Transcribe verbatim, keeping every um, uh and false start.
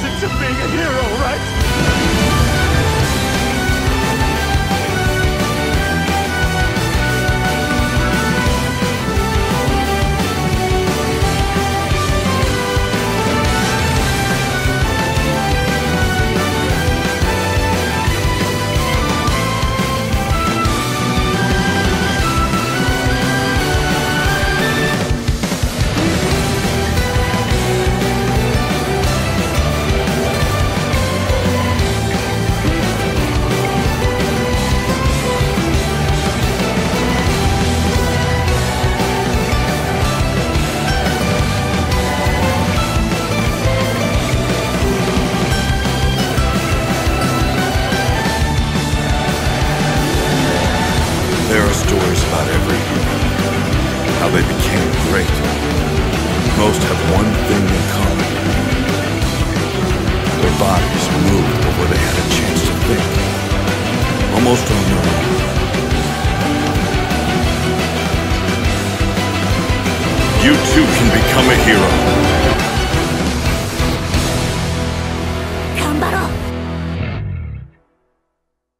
essence of being a hero, right? There are stories about every hero, how they became great. Most have one thing in common. Their bodies moved before they had a chance to think, almost on their own. You too can become a hero.